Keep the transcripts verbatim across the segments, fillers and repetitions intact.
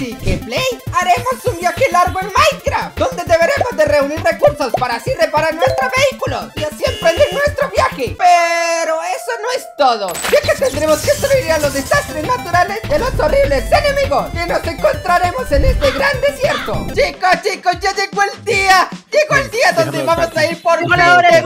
Alexi y Play haremos un viaje largo en Minecraft, donde deberemos de reunir recursos para así reparar nuestros vehículos y así emprender nuestro viaje. Pero eso no es todo, ya que tendremos que sobrevivir a los desastres naturales de los horribles enemigos que nos encontraremos en este gran desierto. Chicos, chicos, ya llegó el día. Llegó el día donde vamos a ir por un viaje.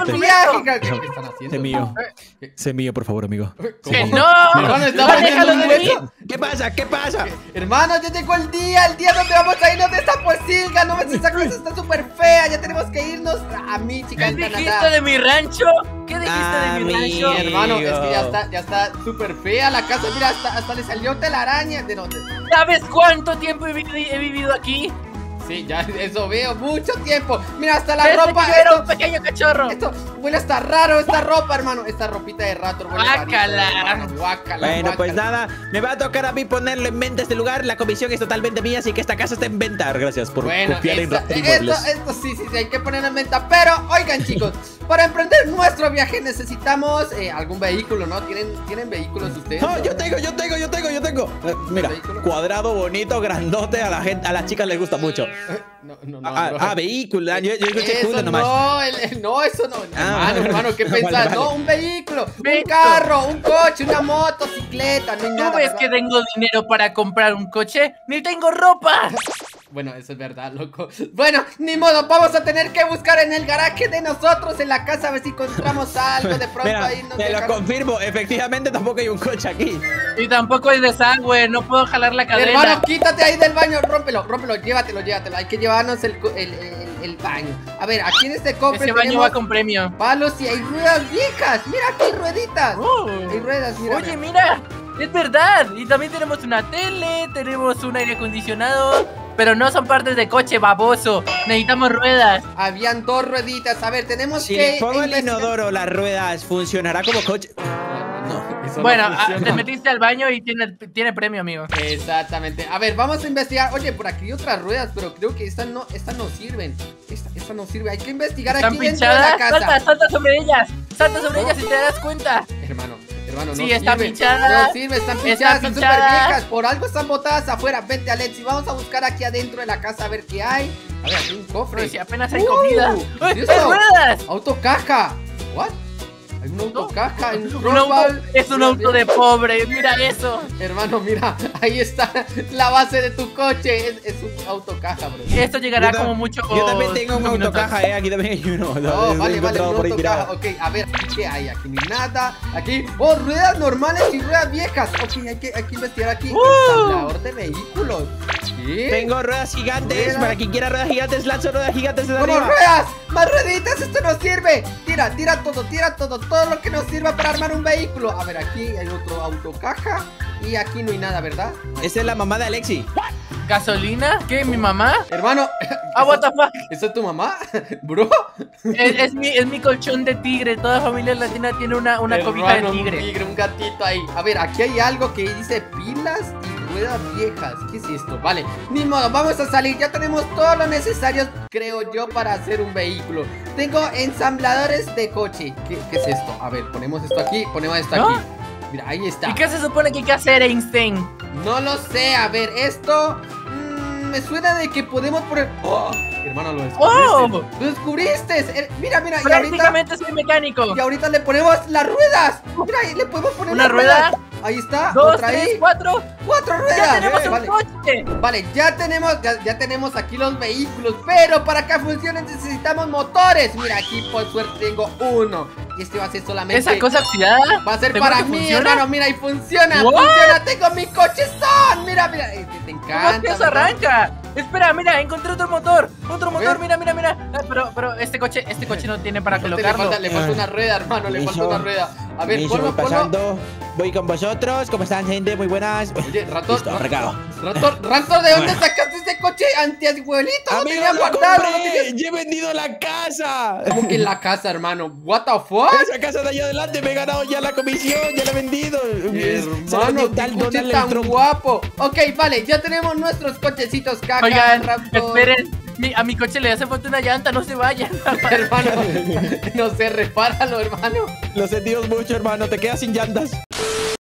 Sé mío, sé mío, por favor, amigo. ¡Que no! Hermano, estamos ¡Déjalo de mí! ¿Qué pasa? ¿Qué pasa? Hermano, ya llegó el día, el día donde vamos a irnos de esta posilga. No ves, esta casa está súper fea. Ya tenemos que irnos a Michigan, ¿Qué Canadá. dijiste de mi rancho? ¿Qué dijiste de mi rancho? Sí, hermano, es que ya está, ya está súper fea la casa. Mira, hasta, hasta le salió telaraña. ¿De dónde? ¿Sabes cuánto tiempo he, vi he vivido aquí? Sí, ya eso veo, mucho tiempo. Mira, hasta la Desde ropa. que yo era Esto, un pequeño cachorro. esto huele hasta raro, esta ropa, hermano. Esta ropita de rato huele Guácala. rarito, hermano. Guácala, Bueno, guácala. pues nada, me va a tocar a mí ponerlo en venta este lugar. La comisión es totalmente mía, así que esta casa está en venta. Gracias por Bueno, confiar en esto, Raptor esto, Inmuebles. esto sí, sí, sí, hay que ponerlo en venta. Pero, oigan, chicos, para emprender nuestro viaje necesitamos eh, algún vehículo, ¿no? ¿Tienen, ¿tienen vehículos ustedes? No, yo tengo, yo tengo, yo tengo, yo tengo. Eh, mira, ¿Vehículo? cuadrado, bonito, grandote. A la gente, a las chicas les gusta mucho. No, no, no. Ah, bro. ah, vehículo. ah, Yo, yo escuché Eso culo nomás. no, el- el- no, eso no. Ah, hermano, hermano, ¿qué vale, pensás? vale. No, un vehículo, un Vehículo. carro, un coche, una motocicleta, no hay ¿Tú nada. ves ¿verdad? que tengo dinero para comprar un coche? ¡Ni tengo ropa! Bueno, eso es verdad, loco. Bueno, ni modo, vamos a tener que buscar en el garaje de nosotros, en la casa, a ver si encontramos algo. De pronto Mira, ahí nos te lo dejan- confirmo. Efectivamente, tampoco hay un coche aquí. Y tampoco hay desagüe, no puedo jalar la cadena. Hermano, quítate ahí del baño, rómpelo, rómpelo, llévatelo, llévatelo. Hay que llevarnos el, co- el, el, el baño. A ver, aquí en este cofre Ese baño tenemos va con premio. palos y hay ruedas viejas. Mira, aquí hay rueditas. Oh. Hay ruedas, mira. Oye, mira, es verdad. Y también tenemos una tele, tenemos un aire acondicionado, pero no son partes de coche, baboso. Necesitamos ruedas. Habían dos rueditas. A ver, tenemos Si que le pongo el investigar- inodoro las ruedas, ¿funcionará como coche? No, eso no Bueno, ah, funciona. te metiste al baño y tiene, tiene premio, amigo. Exactamente. A ver, vamos a investigar. Oye, por aquí hay otras ruedas, pero creo que estas no, estas no sirven. Esta, esta no sirve. Hay que investigar ¿Están aquí dentro de la pinchadas? casa. Salta, salta sobre ellas. Salta sobre ellas y te das cuenta. Hermano, hermano, no Sí, están sirve. pinchadas. No sirve, están Están pinchadas, están súper pinchadas. viejas. Por algo están botadas afuera. Vente, Alexi, vamos a buscar aquí adentro de la casa a ver qué hay. A ver, aquí hay un cofre. Pero si apenas hay Uh, comida. ¿qué ¡Ay, es hay eso? ruedas! Autocaja. ¿What? Hay una autocaja en un Un auto, Rockball. es un auto de pobre, mira eso. Hermano, mira, ahí está la base de tu coche. Es, es un autocaja, bro. Esto llegará Yo ta- como mucho. Yo también tengo un cinco minutos. autocaja, eh. Aquí también hay uno. Oh, Lo he vale, vale, encontrado un por ahí autocaja. tirado. Ok, a ver, ¿aquí ¿qué hay? Aquí no hay nada. Aquí, oh, ruedas normales y ruedas viejas. Ok, hay que, hay que investigar aquí. ¡Uh! Ensamblador de vehículos. ¿Qué? Tengo ruedas gigantes. Ruedas. Para quien quiera ruedas gigantes, lanzo ruedas gigantes de ¡Como arriba. ruedas! ¡Más rueditas! ¡Esto no sirve! Tira, tira todo, tira todo. Todo lo que nos sirva para armar un vehículo. A ver, aquí hay otro autocaja. Y aquí no hay nada, ¿verdad? Esa es la mamá de Alexi. ¿Gasolina? ¿Qué? ¿Mi mamá? Hermano, Ah, what the fuck. ¿esa es tu mamá? ¿Bro? Es, es mi, es mi colchón de tigre. Toda familia latina tiene una, una cobija de Hermano, tigre. Un tigre, un gatito ahí. A ver, aquí hay algo que dice pilas y ruedas viejas. ¿Qué es esto? Vale, ni modo, vamos a salir. Ya tenemos todo lo necesario, creo yo, para hacer un vehículo. Tengo ensambladores de coche. ¿Qué, qué es esto? A ver, ponemos esto aquí, ponemos esto ¿No? aquí. Mira, ahí está. ¿Y qué se supone que hay que hacer, Einstein? No lo sé, a ver, esto mm, me suena de que podemos poner... ¡Oh! Hermano, lo descubriste. ¡Oh! ¡Lo descubriste! Eh, Mira, mira, y ahorita, Prácticamente soy mecánico. y ahorita le ponemos las ruedas. Mira, ahí le podemos poner ¿Una las rueda? ruedas. Ahí está, Dos, otra tres, ahí. cuatro. ¡Cuatro ruedas! ¡Ya tenemos Eh, un vale. coche! Vale, ya tenemos, ya, ya tenemos aquí los vehículos. Pero para que funcionen necesitamos motores. Mira, aquí por suerte tengo uno. Y este va a ser solamente... ¿Esa cosa oxidada? Va a ser ¿Seguro para que mí, funciona? hermano. Mira, y funciona, ¿What? funciona. Tengo mi cochezón. Mira, mira. eh, Te, te ¿Cómo encanta. es que eso ¿verdad? arranca? Espera, mira, encontré otro motor. Otro ver. motor, mira, mira, mira. Ah, pero, pero este coche, este coche no tiene para Este le colocarlo. falta, le falta una rueda, hermano. Le falta Eso. una rueda. A ver, Micho, ponlo, voy ponlo. pasando. Voy con vosotros. ¿Cómo están, gente? Muy buenas. Oye, Rator, Listo, Ra- arrancado. Rator, Rator, ¿de dónde Bueno. sacaste ese coche antiabuelito? No Amigo, tenía lo guardado, no compré. tenía... ¡Ya he vendido la casa! ¿Cómo que en la casa, hermano? What the fuck? Esa casa de allá adelante me he ganado ya la comisión, ya la he vendido. Se la Hermano, vendió qué tal coche Donald tan Trump. guapo. Ok, vale, ya tenemos nuestros cochecitos caca. Oigan, Raptor. esperen. Mi- a mi coche le hace falta una llanta, no se vayan. Hermano, no sé, repáralo, hermano. Lo sentimos mucho, hermano. Te quedas sin llantas.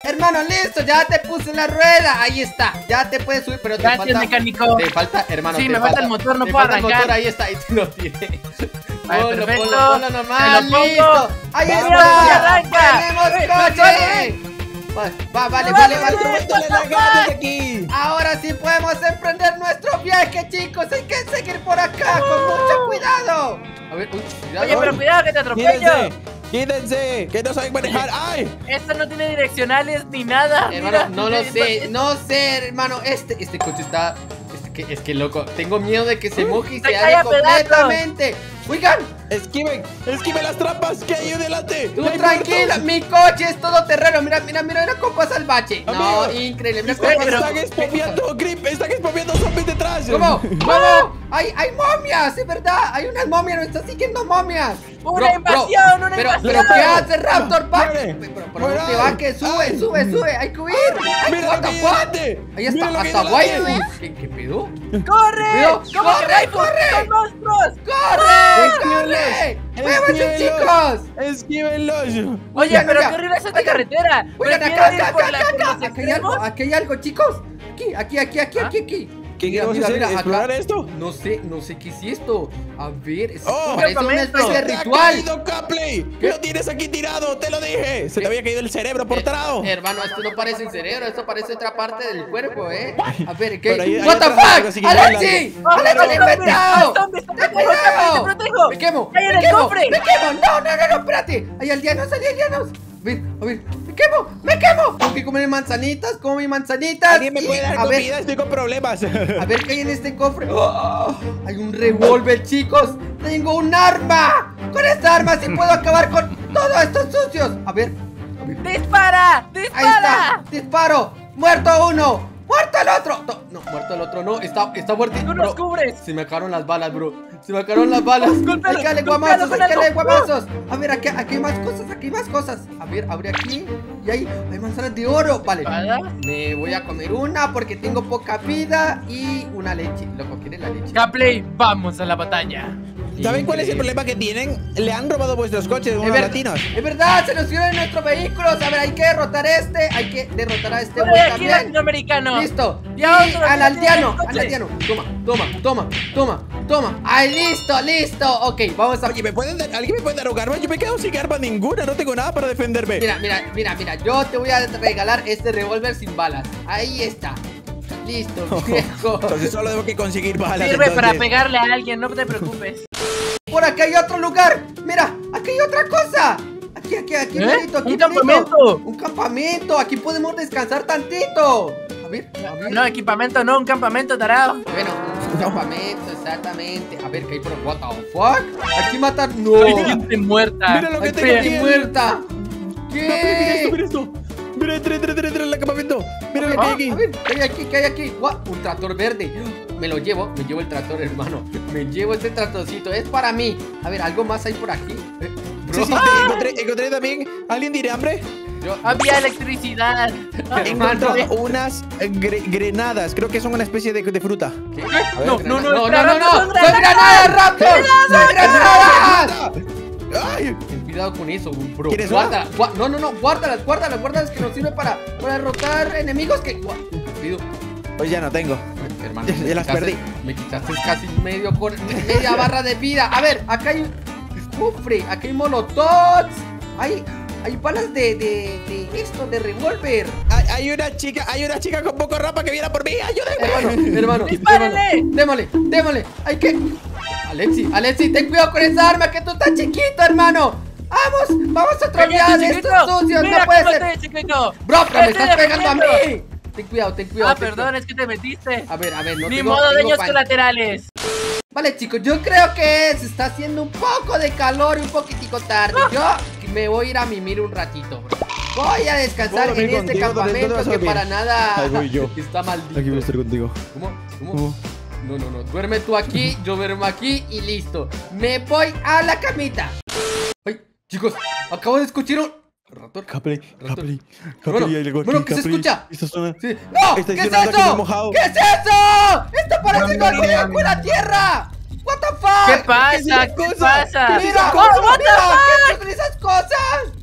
Hermano, listo, ya te puse la rueda. Ahí está, ya te puedes subir, pero te Gracias, falta mecánico. Te falta, hermano, Sí, te me falta el motor, no te puedo falta el arrancar. motor, ahí está, ahí te lo tiré. Vale, Ponlo, perfecto. ponlo, ponlo nomás, Te lo pongo. listo. Ahí Mira, está, mira, arranca. tenemos Eh, coche. Va, va, vale, No, vale, no, vale. no, ¡Métele las ganas aquí! Ahora sí podemos emprender nuestro viaje, chicos. Hay que seguir por acá con mucho cuidado. A ver, uy, cuidado. Oye, pero cuidado que te atropello. ¡Quítense! ¡Quítense! ¡Que no saben manejar! ¡Ay! Esto no tiene direccionales ni nada. Hermano, Mira, no lo eh, sé, no sé, hermano. Este, este coche está. Es que, es que loco. Tengo miedo de que se moje y Se se cae haga a pedazos. completamente. Oigan, ¡Esquiven! ¡Esquiven las trampas! ¿Qué hay delante? tú ¡Hay tranquila, muertos! mi coche es todo terreno. Mira, mira, mira, mira cómo pasa el bache. No, Amigo, increíble. Mira Están, cómo pasa. están expomiendo, Grip, están expomiendo zombies detrás. ¿Cómo? ¿Cómo? Hay, hay momias, es verdad. Hay unas momias, nos están siguiendo momias. Una invasión, una pero, invasión. Pero, ¿qué hace Raptor Pack? Muere. Pero, pero, ¿por dónde Muere. va? Que sube, Ay. sube, sube. Hay que huir. Ay, Mira what lo the que hay fuck? delante. Ahí está, Mira lo que hay hasta delante. waifus. ¿Qué, qué pedo? ¡Corre! Cuidado. ¿Cómo ¡Corre, que waifus? corre! ¡Son monstruos! ¡Corre! ¡Corre! ¡Muévanse, chicos! ¡Esquívenlos! Oye, Oigan, pero oigan, qué horrible es esta oigan, carretera. Oigan, acá, ¿Prefieren ir acá, por acá, la- acá, por los acá. Aquí hay algo, extremos? aquí hay algo, chicos. Aquí, aquí, aquí, aquí, ¿Ah? aquí, aquí. ¿Qué Mira, queremos mira, hacer? mira, acá. ¿Explorar esto? No sé, no sé qué es esto. A ver, es, Oh, parece una campamento. especie de ¡Te ha ritual. caído, Capley! ¡Lo tienes aquí tirado! ¡Te lo dije! ¡Se te había caído el cerebro por trao! Eh, hermano, esto no parece el cerebro, esto parece otra parte del cuerpo, ¿eh? A ver, Por ahí- ¿qué? ahí ¡What the atrás tengo fuck! así que ¡Alexi! yo ¡Alexi, lo he ¡Zombies! inventado! ¡Zombies! ¡Te ¡Ten protejo, cuidado! te protejo! ¡Me quemo! ¡Ahí en ¡Me el quemo! cofre! ¡Me quemo! ¡No, no, no, no! ¡Espérate! ¡Hay aldeanos, hay aldeanos! A ver, a ver, ¡me quemo! ¡Me quemo! Tengo que comer manzanitas, como mis manzanitas. ¿Alguien me y- puede dar a ver, comida? Estoy con problemas. a ver qué hay en este cofre. ¡Oh! Hay un revólver, chicos. Tengo un arma. Con esta arma sí puedo acabar con todos estos sucios. A ver, a ver. ¡Dispara! Ahí ¡Dispara! está. Disparo. Muerto uno. Muerto el otro. No, no, muerto el otro no. Está, está muerto. ¡Tú Bro, nos cubres! se me acabaron las balas, bro. Se me acabaron las balas. Golpéalo, Hay que darle golpéalo guamazos, con hay que darle algo. guamazos. A ver, aquí, aquí hay más cosas, aquí hay más cosas. A ver, abre aquí. Y ahí hay manzanas de oro. Vale. ¿Espada? Me voy a comer una porque tengo poca vida y una leche. Loco, ¿quieres la leche? Capley, vamos a la batalla. ¿Saben cuál es el Increíble. problema que tienen? Le han robado vuestros coches, Es, unos ver- latinos. es verdad, se nos dieron nuestros vehículos. A ver, hay que derrotar a este. Hay que derrotar a este ¡Por güey aquí, también. latinoamericano! Listo. Y Y a otro, al que aldeano, tiene el al aldeano. Toma, toma, toma, toma, toma. Ahí, listo, listo. Ok, vamos a. Oye, ¿me pueden dar, ¿alguien me puede dar un arma? Yo me quedo sin arma ninguna, no tengo nada para defenderme. Mira, mira, mira, mira. Yo te voy a regalar este revólver sin balas. Ahí está. Listo, viejo. Entonces solo debo que conseguir balas. Sirve para entonces. pegarle a alguien, no te preocupes. Por acá hay otro lugar. Mira, aquí hay otra cosa. Aquí, aquí, aquí, ¿Eh? bonito, aquí ¡Un bonito. campamento! Un campamento. Aquí podemos descansar tantito. A ver, a ver. No, equipamiento no, un campamento, tarado. Bueno, un campamento, exactamente. A ver, ¿qué hay por what the fuck? Aquí matan. No. Hay gente muerta. Mira lo que Hay tengo gente aquí. muerta. No, mira, mira esto, ¿Qué? mira esto. Mira, entra, entra, entra, entra en el campamento. Mira lo que Ah, hay aquí. a ver, ¿qué hay aquí? ¿Qué hay aquí? What? Un tractor verde. Me lo llevo, me llevo el tractor, hermano. Me llevo este tractorcito, es para mí. A ver, ¿algo más hay por aquí? Eh, bro, Sí, sí, te encontré, encontré también. ¿Alguien tiene hambre? yo- Había electricidad. He hermano. encontrado unas eh, gre- grenadas. Creo que son una especie de, de fruta. ¿Qué? No, A ver, no, granada. no, no, espera, no, no, no, son ¡Son granadas. granadas, Raptor! ¡Son granadas! ¡Ay! Ten cuidado con eso, bro. ¿Quieres Guárdala, gua- no, no, no, guárdalas, guárdalas, guárdalas que nos sirve para, para derrotar enemigos que. Gua- Pido. Pues ya no tengo. Hermano, Ya- me ya las quitaste- perdí. Me quitaste casi medio cor- media barra de vida. A ver, acá hay un cofre, acá hay molotovs. Hay, hay balas de, de, de esto, de revólver. Hay, hay una chica, hay una chica con poco ropa que viene por mí. Hermano, ¡Ayúdenme! hermano, ¡Dispárenle! hermano, démosle, démosle. Hay que. Alexi, Alexi, ten cuidado con esa arma que tú estás chiquito, hermano. Vamos, vamos a trolear ¡Cállate, estos chiquito! sucios, ¡Mira no puede cómo ser. estoy, chiquito! Bro, pero me ¡Estoy estás pegando a defendiendo! mí. Ten cuidado, ten cuidado. Ah, ten perdón, es que te metiste. cuidado. A ver, a ver, no Ni tengo- modo, tengo daños pan. colaterales. Vale, chicos, yo creo que se está haciendo un poco de calor y un poquitico tarde. Yo me voy a ir a mimir un ratito, bro. Voy a descansar Puedo en dormir este contigo, ¿dónde- dónde campamento vas a que dormir? para nada Ahí voy yo. está maldito. contigo. ¿Cómo? ¿Cómo? No, no, no. Duerme tú aquí, yo duermo aquí y listo. Me voy a la camita. Ay, chicos, acabo de escuchar un. Raptor. Capley, Capley, Capley, hay algo aquí, ¿qué se escucha? Esta zona. Sí. ¡No! Está ¿Qué es diciendo que me he eso? mojado. ¿Qué es eso? ¡Esto parece golpear con la tierra! ¿What the fuck? ¿Qué es pasa? esa ¿Qué cosa? pasa? ¿Qué es Mira, esa Oh, what the mira, fuck? ¿qué son esas cosas? Oh,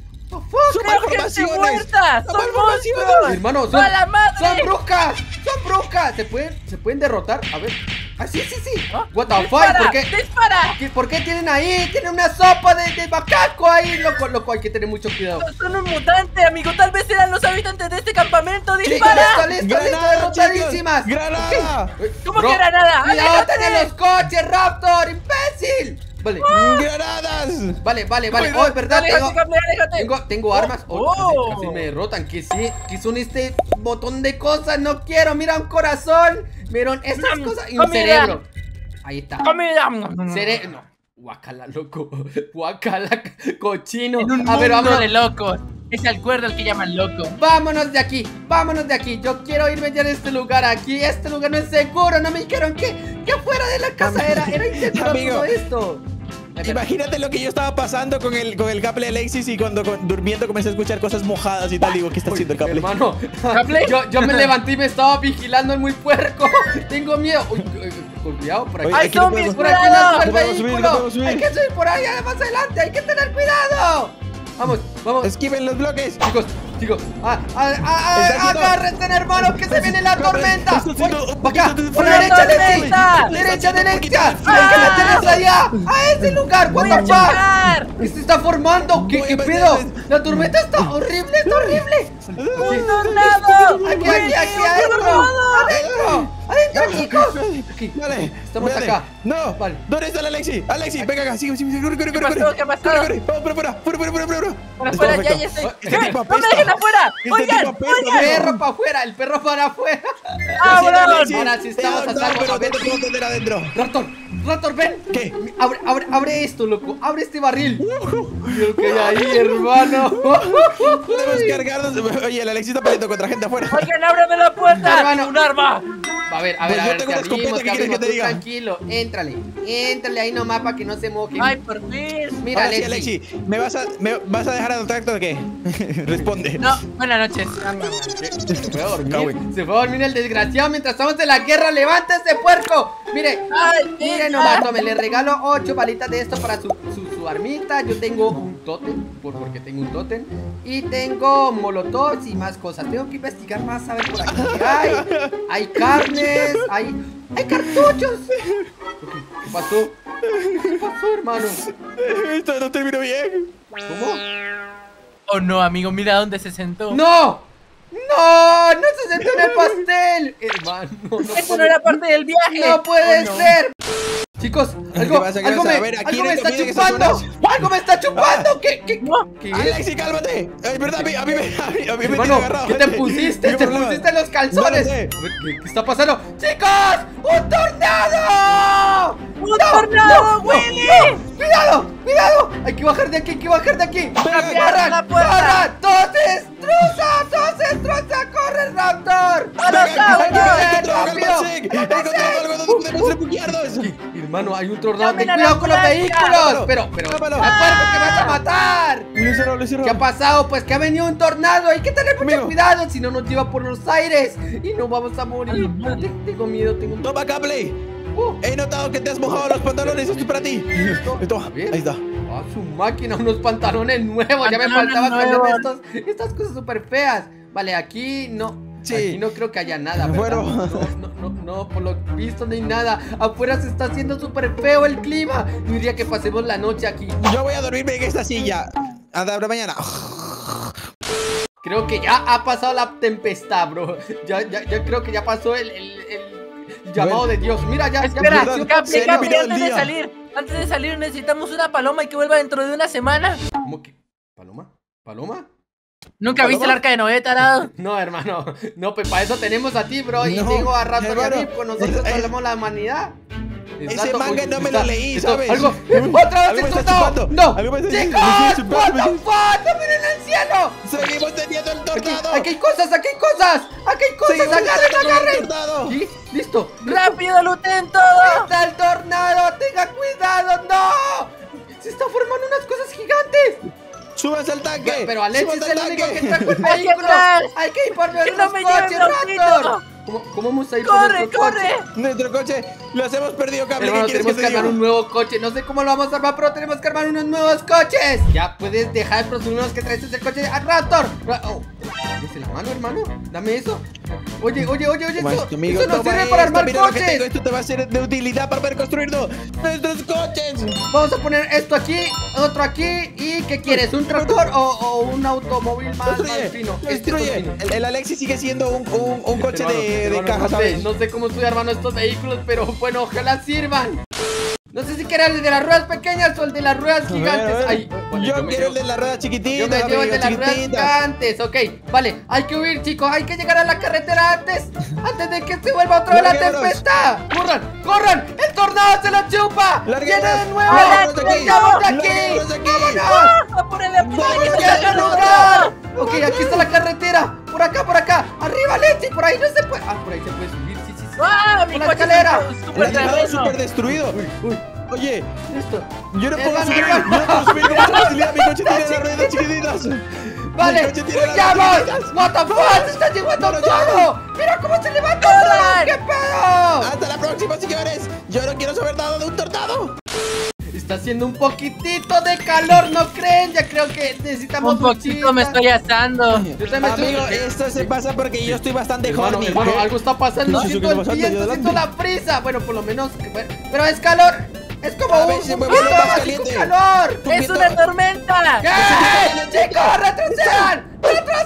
fuck? ¡Son ¡Creo gente malformaciones! muerta! ¡Son ¡Son malformaciones! monstruos! Hermano, son, ¡A la madre! son brujas. Son brujas. ¿Se pueden, ¿Se pueden derrotar? A ver. Ah, sí, sí, sí. ¿Ah? What the fuck? ¡Dispara! ¿Por qué? ¡Dispara! ¿Qué- ¿Por qué tienen ahí? Tienen una sopa de, de macaco ahí, loco, loco, hay que tener mucho cuidado. Son un mutante, amigo. Tal vez eran los habitantes de este campamento. Listo, ¡Dispara! listo, listo, listo, ¡Granada, derrotadísimas. chicos! ¡Granada! Eh, ¿Cómo bro, que granada? ¡Cuidado, ¡Aléjate! tienen los coches, Raptor, imbécil! Vale, ¡Granadas! vale, vale, vale. Cuidado, Oh, es verdad, ¡Aléjate, tengo, Gabriel, aléjate! tengo, tengo armas. Oh, Oh. casi, casi me derrotan. ¿Qué sí? ¿Qué son este botón de cosas? No quiero. Mira, un corazón. Miren, esas Mm, cosas. Y un comida. cerebro. Ahí está. ¡Comida! Cere... No. Guacala, loco. Guacala, cochino. En un A ver, mundo vámonos. de locos. Es el cuerdo el que llaman loco. Vámonos de aquí, vámonos de aquí. Yo quiero irme ya de este lugar. Aquí, este lugar no es seguro. No me dijeron que, que afuera de la casa era, era inseguro Amigo. todo esto. Imagínate lo que yo estaba pasando con el, con el Gaple de Alexis y cuando con- durmiendo comencé a escuchar cosas mojadas y tal. Digo, ¿qué está haciendo el Gaple? Hermano, ¿Gaple? yo, yo me levanté y me estaba vigilando el muy puerco. Tengo miedo. Uy, uy, uy, cuidado por aquí. Oye, ¡Hay aquí no zombies! podemos- Por aquí ¡Cuidado! no sube el No podemos subir, no vehículo. podemos subir. Hay que subir por ahí, más adelante. Hay que tener cuidado. Vamos, vamos. Esquiven los bloques. Chicos, chicos, ah, ah, ah, ah, Está haciendo- agárrense, hermanos, que se viene la tormenta. Está haciendo Uy, un pa' acá, poquito de por la frío. derecha, Lexi. ¡Tormenta! Derecha, Está haciendo un derecha. poquito Hay de que frío. meternos allá, a ese lugar. What ¡Voy a the fuck? chocar! ¿Qué se está formando? ¿Qué, Voy qué a pedo? meterles. La tormenta está horrible, está horrible. ¡Un tornado! Aquí, aquí, aquí, adentro, adentro, adentro, chicos. Aquí, Vale, estamos vale. acá. No, Vale. ¿dónde está la Alexi? Alexi, venga acá, sigue, sigue, sigue, corre, corre, ¿Qué corre, pasó? corre. ¿Qué pasó? Corre, corre, vamos por fuera, fuera, fuera, fuera, fuera. Por Está afuera ya, perfecto. ya estoy. Este ¿Qué? tipo ¡No me apesta. dejen afuera! Este ¡Oigan! tipo apesta, ¡Oigan! amigo. Perro para afuera, el perro para afuera. ¡Vámonos! Alexi. Ahora sí estamos No, a no, salvo. pero A ver. no te puedo tener adentro. Raptor, Raptor, ven. ¿Qué? Abre, abre, abre esto, loco. Abre este barril. Mira lo que hay ahí, hermano. Podemos cargarnos. Oye, el Alexi está peleando contra gente afuera. ¡Oigan, ábreme la puerta! Hermano. ¡Un arma! A ver, a Pues ver, a yo ver, tengo que una escopeta, abrimos, ¿qué que quieres que abrimos. te Tú diga? tranquilo, éntrale. Éntrale ahí nomás para que no se moje. ¡Ay, por fin! Mira, Ahora sí, Alexi. Alexi, ¿me vas a, me vas a dejar al tracto o qué? Responde. No, buenas noches. Se fue a dormir. Cague. Se fue a dormir el desgraciado mientras estamos en la guerra. ¡Levántese, puerco! Mire, ¡Ay, mire venga! nomás, tome, le regalo ocho balitas de esto para su, su, su armita. Yo tengo un tótem, por, porque tengo un tótem. Y tengo molotovs y más cosas. Tengo que investigar más a ver por aquí qué hay. Hay carnes, hay, hay cartuchos. ¿Qué pasó? ¿Qué pasó, hermano? Esto no terminó bien. ¿Cómo? Oh no, amigo, mira dónde se sentó. ¡No! ¡No! ¡No se sentó en el pastel! Hermano, no Eso puede- no era parte del viaje. ¡No puede Oh, no. ser! Chicos, algo, ¿Qué pasa? ¿Qué algo pasa? me, A ver, aquí algo no me hay está comida en estas chupando. zonas. ¡Algo me está chupando! ¿Qué, qué, No. qué es? Alexi, cálmate. Es verdad, a mí, a mí me, a mí, a mí me tiene Hermano, agarrado. ¿qué te pusiste? ¿Qué ¿Te problema? pusiste en los calzones? No lo sé. A ver, ¿qué, qué está pasando? ¡Chicos! ¡Un tornado! ¡Un tornado, Willy! no. ¡Cuidado! ¡Cuidado! Hay que bajar de aquí, hay que bajar de aquí. ¡Cierra la puerta! ¡Corran! ¡Todo se destroza! ¡Todo se destroza! ¡Corre, Raptor! ¡A los Venga, autos! he encontrado algo rápido. al Mansec. He encontrado algo donde podemos refugiarnos. ¿Qué? Hermano, hay un tornado. Ten ¡Llamen a cuidado la con los ambulancia! vehículos. Pero, pero, Llámalo. acuérdate que vas a matar. Lo hicieron, lo hicieron. ¿Qué ha pasado? Pues que ha venido un tornado. Hay que tener mucho Amigo. cuidado, si no nos lleva por los aires y no vamos a morir. Te- Tengo miedo, tengo miedo. Toma, Gaple. Uh, He notado que te has mojado los pantalones. Esto es para ti. Toma, A ver. ahí está. Ah, su máquina, unos pantalones nuevos. Ya me Pantalones faltaba ponerme nuevos. estos, estas cosas súper feas. Vale, aquí no. Sí. Aquí no creo que haya nada, ¿verdad? Bueno. No, no, no, no, por lo visto no hay nada. Afuera se está haciendo súper feo el clima. Yo diría que pasemos la noche aquí. Yo voy a dormirme en esta silla. Hasta mañana. Creo que ya ha pasado la tempestad, bro. Ya, ya, ya creo que ya pasó el, el, el llamado Bueno. de Dios. Mira, ya, ya Espera, apareció. Capi, Se Capi, eliminó el antes de día. salir, antes de salir necesitamos una paloma y que vuelva dentro de una semana. ¿Cómo que? ¿Paloma? ¿Paloma? ¿Nunca viste el arca de Noé, tarado? No, hermano. No, pues para eso tenemos a ti, bro. Y No, tengo a Raptor y a hermano, mí. Pues nosotros es- salvamos la humanidad. Ese manga no me lo leí, esto- ¿sabes? Algo. Algo ¡Otra vez me está explotado! chupando. ¡No! Algo me está- ¡Chicos! me está chupando, ¡What me the está- fuck! ¡No miren el cielo! Seguimos teniendo el Aquí, tornado. aquí hay cosas, aquí hay cosas. Aquí hay cosas. Seguimos Agarren, teniendo el agarren. tornado. ¿Sí? Listo. ¡Rápido, luten todo! ¡Está el tornado! ¡Tenga cuidado! ¡No! Se están formando unas cosas gigantes. Súbanse al tanque. Pero Alexis Súbanse es el al único tanque. que trajo el Hay que vehículo. atrás. Hay que ir por ¡Que nuestros no me lleve coches, mi autito! Raptor. ¿Cómo, cómo vamos a ir por ¡Corre, nuestro corre! coche? Nuestro coche, los hemos perdido, cable. Hermano, ¿Qué quieres tenemos que que te armar diga? un nuevo coche. No sé cómo lo vamos a armar, pero tenemos que armar unos nuevos coches. Ya puedes dejar los unos que traes ese coche a Raptor. Ra oh. ¿Dame la mano, hermano? Dame eso. Oye, oye, oye, oye, Toma eso, esto, amigo, eso nos toma sirve para esto, armar mira lo que coches. tengo. Esto te va a ser de utilidad para poder construir no- nuestros coches. Vamos a poner esto aquí, otro aquí. ¿Y qué quieres? ¿Un tractor o, o un automóvil más, más Destruye, fino? Este es destruye. fino. El, el Alexis sigue siendo un, un, un coche Hermano, de, de hermano, caja, no sé, ¿sabes? no sé cómo estoy armando estos vehículos, pero bueno, ojalá sirvan. No sé si quiera el de las ruedas pequeñas o el de las ruedas A ver, gigantes. a ver. Ay, vale, yo me quiero el llevo- de la rueda chiquitita. Yo me llevo el de las amigo, ruedas chiquitita. gigantes, ok. Vale, hay que huir, chicos. Hay que llegar a la carretera antes. Antes de que se vuelva otra vez la Larguémonos. tempestad. ¡Corran! ¡Corran! ¡El tornado se lo chupa! Larguémonos. ¡Viene de nuevo! Larguémonos de aquí. ¡Vamos de aquí! Larguémonos de aquí. ¡Vámonos! ¡Apúrale, apúrale! ¡Vámonos que ya se a agarra lugar! Ok, aquí está la carretera. Por acá, por acá. ¡Arriba, Lexi! Por ahí no se puede. Ah, por ahí se puede subir. Sí, sí, sí. ¡Ah! ¡Mi Por la coche escalera. es El súper animado terreno! súper destruido. Uy, uy. Oye, Listo. yo no puedo Hermano, subir. hermano. Yo no puedo subir con mucha facilidad. Mi coche tiene las ruedas chiquititas. Vale, Mi coche tiene las ¡huyamos! ruedas chiquititas. ¡What the fuck! ¡Se está llevando No, no, todo! ¡Mira cómo se levanta ¡Corran! todo! ¡Qué pedo! Hasta la próxima, señores. Yo no quiero saber nada de un tornado. Está haciendo un poquitito de calor, ¿no creen? Ya creo que necesitamos Un poquito me duchita. estoy asando. Yo también estoy- Amigo, esto se pasa porque yo estoy bastante Hermano, horny. hermano, algo está pasando. ¿Qué es eso Siento que el está pasando? viento, Yo siento la adelante. prisa. Bueno, por lo menos. bueno, pero es calor. Es como A un, ver, se un me vuelve viento más básico caliente. calor. ¡Es una tormenta! ¿Qué? ¡Chicos, retrocedan!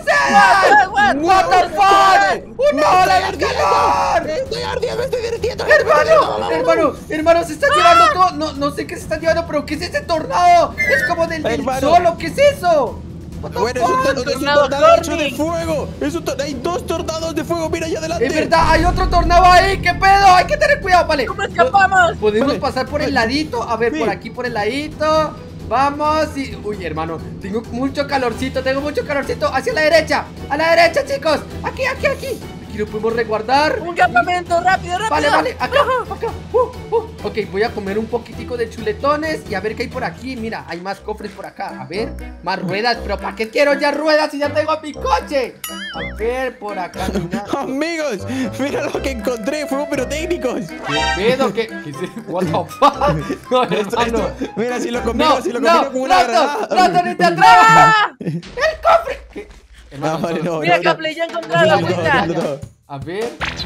What, what, ¡Retrocedan! ¡What the fuck! ¡Una ola de ardiendo. calor! Estoy ardiendo, me estoy derritiendo. Hermano, hermano, hermano, se está llevando todo. No, no sé qué se está llevando, pero ¿qué es ese tornado? Es como del, del Hermano. sol, ¿o qué es eso? What the Bueno, es un, fuck? tor- es un tornado tornado hecho horny. de fuego. Es un tor- hay dos tornados de fuego, mira allá adelante. Es verdad, hay otro tornado ahí, ¿qué pedo? Hay que tener cuidado, vale. ¿Cómo escapamos? Podemos Vale. pasar por el ladito. A ver, Sí. por aquí, por el ladito. Vamos y... Uy, hermano, tengo mucho calorcito, tengo mucho calorcito. Hacia la derecha, a la derecha, chicos. Aquí, aquí, aquí. Aquí lo podemos resguardar. ¡Un campamento! ¡Rápido, rápido! Vale, vale, acá, acá. Uh, uh. Ok, voy a comer un poquitico de chuletones y a ver qué hay por aquí. Mira, hay más cofres por acá. A ver, más ruedas. Pero ¿para qué quiero ya ruedas si ya tengo mi coche? A ver, por acá, mira. Amigos, mira lo que encontré, fuegos pirotécnicos. ¿Qué pedo? ¿Qué? ¿Qué es eso? What the fuck? No, Esto, hermano. esto, mira, si lo combino, No, si lo no, combino con una Raptor, granada. Raptor, ni te atrevas. ¡El cofre! ¿Qué? No, vale, no, Mira, no, no. Caple, ya he encontrado la No, no, vuelta. no, no. A ver.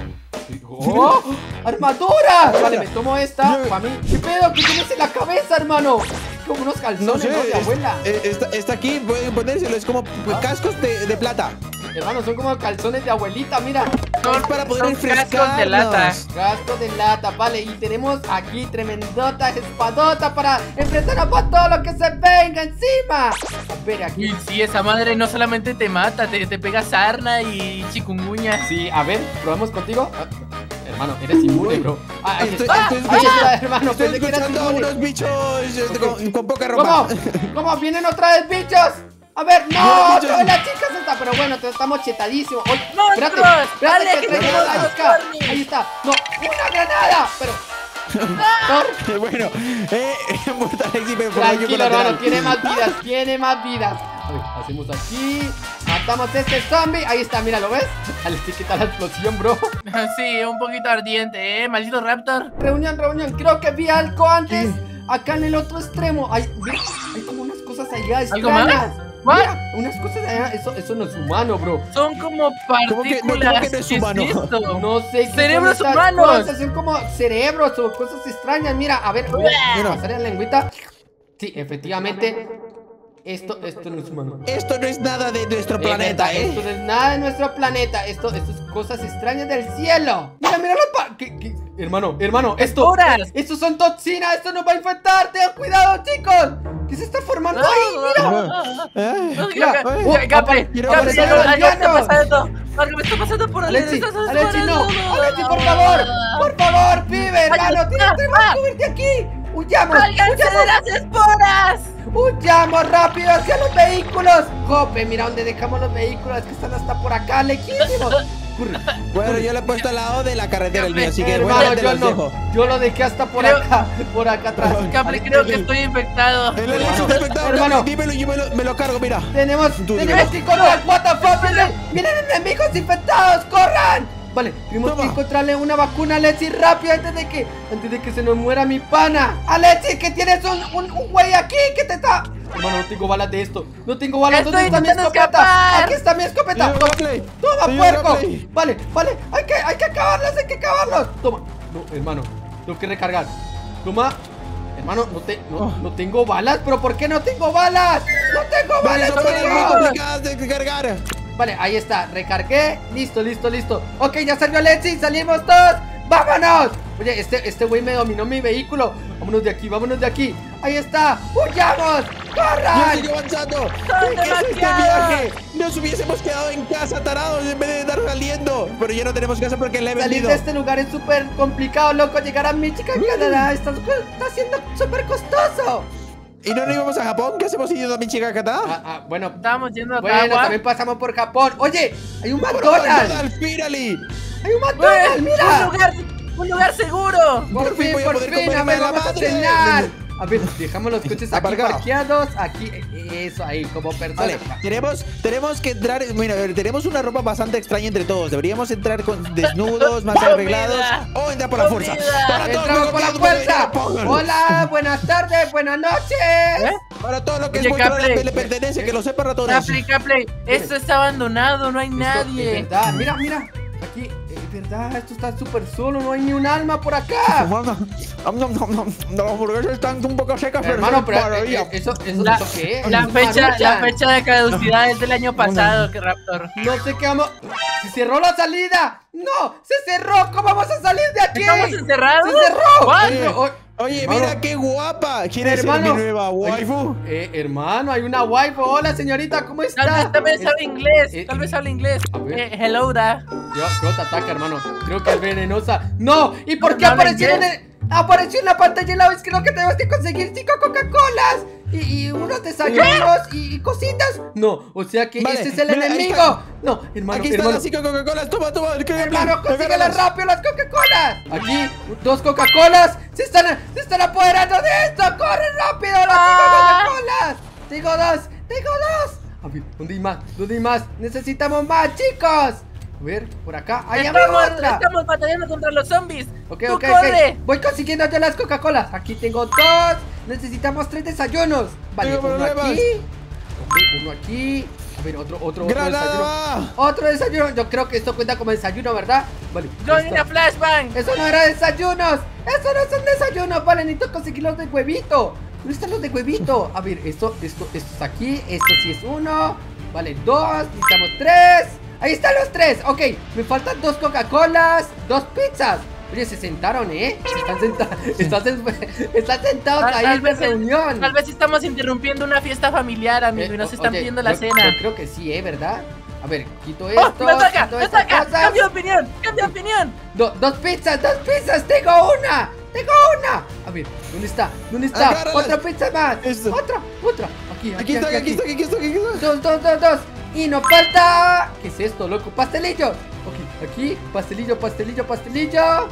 ¡Oh! ¡Armadura! Vale, me tomo esta para mí. ¿Qué pedo? ¿Qué tienes en la cabeza, hermano? Como unos No calzones, sé, ¿no? De es- abuela. eh, está, está aquí, pueden ponérselo, es como pues, Ah. cascos de, de plata. Hermano, son como calzones de abuelita, mira. Son, Es para poder son cascos refrescarnos. de lata. Gasto de lata, vale. Y tenemos aquí tremendota espadota para enfrentarnos a todo lo que se venga encima. A ver, aquí. Y sí, esa madre no solamente te mata, te, te pega sarna y chikungunya. Sí, a ver, probamos contigo. Ah, hermano, eres inmune, bro. Ah, ahí Estoy, está. estoy Ahí escuchando, está, hermano. estoy Pensé que eras escuchando a inmune. unos bichos este, Ok. con, con poca ropa. ¿Cómo? ¿Cómo? ¿Vienen otra vez bichos? A ver, no, Vienen otra bichos. vez la chica se está, pero bueno, te- estamos chetadísimos. Oye, ¡Monstruos! espérate, espérate ¡Dale, que que tenemos tenemos a los Oscar. Corny! Ahí está. No, una granada, pero... Thor, Bueno, eh, muerta Alexi, pero por tranquilo, daño hermano, colateral. tiene más vidas, tiene más vidas. A ver, hacemos aquí, matamos a este zombie. Ahí está, mira, ¿lo ves? Dale, sí, quita la explosión, bro. Sí, un poquito ardiente, ¿eh? Maldito Raptor. Reunión, reunión, creo que vi algo antes. Acá en el otro extremo. Hay, mira, hay como unas cosas allá ¿Algo más? extrañas. ¿What? Mira, unas cosas allá. Eso, eso no es humano, bro. Son como ¿Cómo que- no, partículas. cómo que no es ¿Qué humano? esto? No sé qué Cerebros son estas humanos. cosas, son como cerebros o cosas extrañas. Mira, a ver, voy a pasar la lengüita. Sí, efectivamente. Esto, esto no es humano. Esto no es nada de nuestro Es planeta, verdad, Esto ¿eh? no es nada de nuestro planeta. Esto, esto es cosas extrañas del cielo. Mira, mira la pa ¿Qué, qué? Hermano, hermano, esto. Esporas. Estos son toxinas. Esto nos va a infectar. Tengan cuidado, chicos. ¿Qué se está formando ahí? Mira. Ay, Mira, Capri, oh, Capri, quiero Capri, abrazar algo a algo está Diana. pasando. Algo me está pasando por el Alexi, Alexi, no. Alexi, por favor. Por favor, pibe, hermano. Tienes que subir de aquí. Huyamos. ¡Sálganse de Huyamos. las esporas! Huyamos rápido hacia los vehículos. Jope, mira dónde dejamos los vehículos. Que están hasta por acá, lejísimos. Corre. Bueno, yo le he puesto al lado de la carretera el mío, así que Hermano, bueno, te yo los no. dejo. Yo lo dejé hasta por Creo- acá. Por acá atrás. Capri, creo que estoy infectado. El Alexi está infectado, hermano. dímelo y yo me lo, me lo cargo, mira. Tenemos, Tú tenemos dime. que correr. What the fuck, miren, miren enemigos infectados, corran. Vale, tenemos Toma. que encontrarle una vacuna a Alexi rápido antes de que antes de que se nos muera mi pana. Alexi, que tienes un, un, un güey aquí que te está... Hermano, no tengo balas de esto. No tengo balas. Estoy ¿Dónde está mi intentando escopeta? escapar. Aquí está mi escopeta. Señor Toma, Gameplay. toma, Señor puerco. Gameplay. Vale, vale. Hay que, hay que acabarlos, hay que acabarlos. Toma. No, hermano, tengo que recargar. Toma. Hermano, no, te, no, Oh. no tengo balas. ¿Pero por qué no tengo balas? ¡No tengo Vale, balas! son balas muy amigo! complicadas de cargar. Vale, ahí está, recargué. Listo, listo, listo. Ok, ya salió Alexi, salimos todos. ¡Vámonos! Oye, este este güey me dominó mi vehículo. Vámonos de aquí, vámonos de aquí. Ahí está, ¡huyamos! ¡Yo ¡Corran! sigo avanzando! ¡Son ¿Qué es este demasiados! viaje? Nos hubiésemos quedado en casa, tarados, en vez de estar saliendo. Pero ya no tenemos casa porque la he Salir vendido. de este lugar es súper complicado, loco. Llegar a Michigan, Canadá, está, está siendo súper costoso. ¿Y no nos íbamos a Japón? ¿Qué hacemos yendo a Michigan-Canadá? Ah, ah, bueno, Estábamos yendo a bueno, Ottawa. también pasamos por Japón. Oye, hay un ¡Bro, McDonald's. McDonald's, ¡Finally! Hay un ¡Eh! McDonald's, ¡Un mira. lugar, un lugar seguro! Por Por fin fin, voy a por poder fin, a comerme ver, la vamos a madre. cenar. A ver, dejamos los coches aquí Aparcado. parqueados. Aquí, eh, eso, ahí, como personas. Vale, tenemos, tenemos que entrar. Mira, a ver, tenemos una ropa bastante extraña entre todos. Deberíamos entrar con desnudos, más ¡Comida! arreglados. O entrar por la fuerza. ¡Comida! Para todo Entramos lo por que la es fuerza. Pokémon. Hola, buenas tardes, buenas noches. ¿Eh? Para todo lo que Oye, es vuestro Capley. le pertenece, que lo sepa ratones. Capley, Capley, esto está abandonado, no hay Esto, nadie. Es verdad, mira, mira. Aquí, es verdad, esto está súper solo, no hay ni un alma por acá. Hermano, las hamburguesas están un poco secas, pero Hermano, son pero eh, maravilla. eh, eso, eso, La, ¿eso qué es? la ¿Es fecha, la Maruchan? fecha de caducidad es del año pasado, que Raptor. No sé qué vamos. ¡Se cerró la salida! ¡No! ¡Se cerró! ¿Cómo vamos a salir de aquí? ¿Estamos encerrados? ¡Se cerró! ¿What? Eh, o- Oye, hermano, mira qué guapa. ¿Quién es hermano. mi nueva waifu? Eh, hermano, hay una waifu. Hola, señorita, ¿cómo está? Tal vez, tal vez Es- habla inglés, eh, tal vez habla inglés. a ver. Eh, hello, da. Dios, creo que te ataca, hermano. Creo que es venenosa. ¡No! ¿Y por No, qué no habla apareció en, inglés. el- apareció en la pantalla y la vez? Creo que tenemos que conseguir cinco Coca-Colas y, y unos desayunos y, y cositas. No, o sea que Vale, ese es el mira, ahí enemigo. está. No, hermano, Aquí están hermano. las cinco Coca-Colas. Toma, toma. Hermano, consíguelas rápido las Coca-Colas. Aquí, dos Coca-Colas. Se están, se están apoderando de esto. ¡Corre rápido! ¡Las Ah. cinco Coca-Colas! Tengo dos, tengo dos. A ver, ¿dónde hay más? ¿Dónde hay más? Necesitamos más, chicos. A ver, por acá. ¡Ahí hay Estamos, otra! estamos batallando contra los zombies. Ok, ¡Tú ok, corre! ok. Voy consiguiendo yo las Coca-Colas. Aquí tengo dos. Necesitamos tres desayunos. Vale, Tengo uno problemas. aquí. Ok, uno aquí. A ver, otro, otro, otro desayuno. ¡Granada! Otro desayuno. Yo creo que esto cuenta como desayuno, ¿verdad? Vale. ¡Join listo. the flashbang! Eso no era desayunos. Eso no son desayunos. Vale, necesito conseguir los de huevito. ¿Dónde están los de huevito? A ver, esto, esto, esto es aquí. Esto sí es uno. Vale, dos. Necesitamos tres. Ahí están los tres. Ok, me faltan dos Coca-Colas, dos pizzas. Oye, se sentaron, ¿eh? Están, senta están, sen- están sentados Tal, ahí tal en vez, reunión. tal vez estamos interrumpiendo una fiesta familiar, amigo, Eh, y nos o- están oye, pidiendo la yo- cena. Yo creo que sí, ¿eh? ¿Verdad? A ver, quito ¡Oh, esto. me ataca! quito ¡Me estas ataca! cosas. ¡Cambio de opinión! ¡Cambio de opinión! Do- dos pizzas, dos pizzas, tengo una, tengo una. A ver, ¿dónde está? ¿Dónde está? Agárralas. Otra pizza más. Esto. Otra, otra. Aquí, aquí, Aquí está, aquí está, aquí está, aquí está. Dos, dos, dos, dos. Y nos falta. ¿Qué es esto, loco? Pastelillo. Ok, aquí, pastelillo, pastelillo, pastelillo.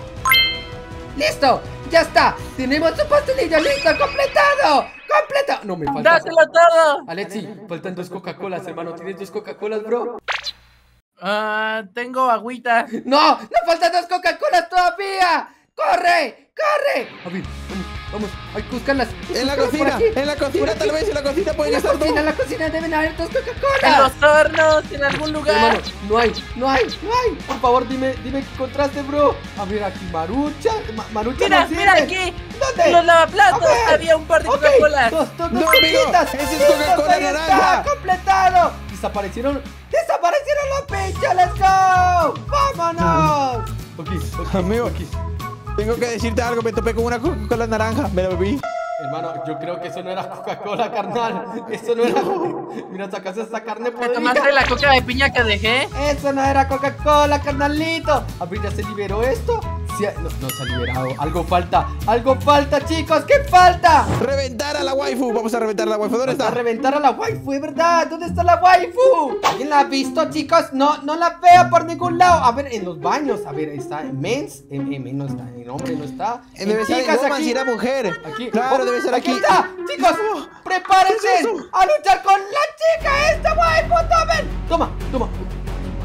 ¡Listo! ¡Ya está! ¡Tenemos un pastelillo listo! ¡Completado! ¡Completado! No, me falta. ¡Dáselo todo! Alexi, faltan dos Coca-Colas, hermano. ¿Tienes dos Coca-Colas, bro? Ah, tengo agüita. ¡No! ¡Nos faltan dos Coca-Colas todavía! ¡Corre! ¡Corre! A ver, vamos, vamos. Hay que buscarlas. Hay que En la buscarlas por cocina, aquí. en la cocina, Por tal aquí. vez en la cocina En pueden la estar cocina, en dos. la cocina deben haber dos En Coca-Colas. los hornos, en algún lugar. Hermano, no hay, no hay, no hay. Por favor, dime, dime qué encontraste, bro. A ver, aquí Marucha. Ma Marucha Mira, no sirve. mira aquí. ¿Dónde? En los lavaplatos A ver. había un par de Ok, Coca-Colas. dos, dos, No, dos amigo, coquitas. ese es ¡Listos! Coca-Cola Ahí naranja. está, completado. Desaparecieron, desaparecieron los pinchos. ¡Let's go! ¡Vámonos! Ok, ok, Amigo. ok. Tengo que decirte algo, me topé con una Coca-Cola naranja, me la bebí. Hermano, yo creo que eso no era Coca-Cola, carnal. Eso no era. Mira, sacaste esa carne ¿Te tomaste podrida. la coca de piña que dejé? Eso no era Coca-Cola, carnalito. A ver, ¿ya se liberó esto? Sí, no, no se ha liberado. Algo falta. Algo falta, chicos. ¿Qué falta? Reventar a la waifu, vamos a reventar a la waifu. ¿Dónde Vamos a está? reventar a la waifu, ¿es verdad? ¿Dónde está la waifu? ¿Alguien la ha visto, chicos? No, no la veo por ningún lado. A ver, en los baños. A ver, está en mens. En, en, en no está. En hombre no está. Eh, Debe estar en woman si era mujer. Aquí. Claro, Oh, debe ser aquí. está. Chicos, prepárense ¿Qué es eso? a luchar con la chica esta, waifu. Tomen. Toma, toma.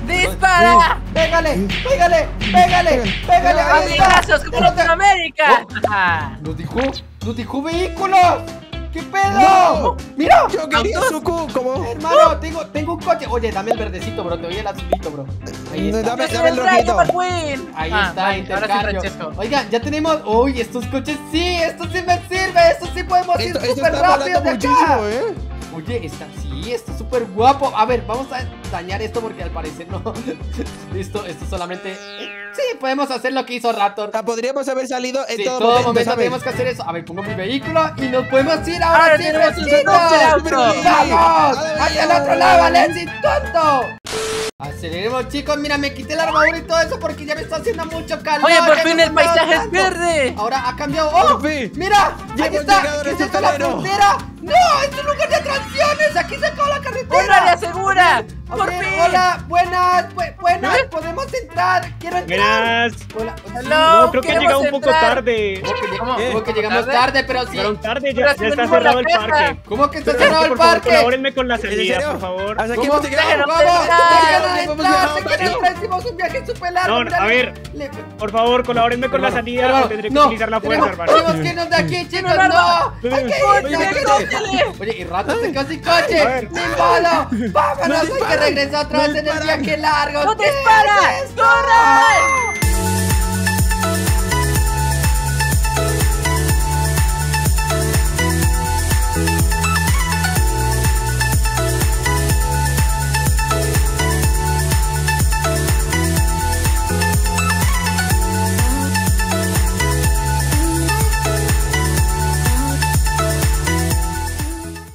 ¡Dispara! Pégale, pégale, pégale, pégale. Ahí está. ¡Abrazos como Derrote- Latinoamérica! Nos dijo, nos dijo vehículos. ¿Qué pedo? No. Mira. Yo quería Zuko, como. Hermano, tengo, tengo un coche. Oye, dame el verdecito, bro. Te doy el azulito, bro. Ahí está. Dame, ¡Es dame el el Rayo rojito. McQueen! Ahí Ah, está, vale, intercambio. ahora sí, Francesco. Oigan, ya tenemos. Uy, estos coches sí, esto sí me sirve. Esto sí podemos ir Esto, esto súper está rápido volando de acá. muchísimo, ¿eh? Oye, está, sí, está súper guapo. A ver, vamos a dañar esto porque al parecer no. Esto, esto solamente. Sí, podemos hacer lo que hizo Raptor. Ah, podríamos haber salido en Sí, todo, todo momento, momento ¿sabes? tenemos que hacer eso. A ver, pongo mi vehículo y nos podemos ir ahora. Ahora sí, tenemos un fresquitos. super auto. ¡Vamos! Vale, ¡Hacia el vale. otro lado, Valencia, tonto! Aceleremos, chicos. Mira, me quité la armadura y todo eso porque ya me está haciendo mucho calor. Oye, por ya fin no el me da paisaje es tanto. verde. Ahora ha cambiado. ¡Oh! Por fin. ¡Mira! Ya ¡Ahí hemos está! llegado a ¿Qué es nuestro esto, la terreno. frontera? ¡No! ¡Es un lugar de atracciones! ¡Aquí se acabó la carretera! ¡Un área segura! A ¡Por ver, fin! hola, buenas, bu- buenas, ¿Eh? podemos entrar. Quiero entrar. Buenas. Hola. Hello, No, creo que han queremos llegado un poco entrar. tarde. ¿Cómo que, lleg- ¿Cómo? cómo que llegamos ¿Tarde? tarde? Pero sí. Llegaron tarde, Pero ya, si ya está venimos a la cerrado el casa. parque. ¿Cómo que está Pero, cerrado el por favor, parque? colabórenme con la ¿En salida, serio? por favor. ¿Hasta aquí ¿Cómo? hemos llegado? Déjenos ¿Cómo? entrar. Déjenos Hemos entrar. llegado Si tarde. quieren entrar, hicimos un viaje súper largo. No, mira, a le- ver. le- Por favor, colabórenme con la Hermano, salida hermano, o tendré que no, utilizar la fuerza, tenemos, hermano. tenemos que irnos de aquí, chicos, un no. arma. Hay que Oye, irnos, hay que oye, irnos. Oye, y rato se quedó sin coche. A ver. Ni modo. Vámonos, No hay que disparan, regresar otra no vez en el disparan. viaje largo. ¡No ¿Qué dispara! es esto? ¡Corran!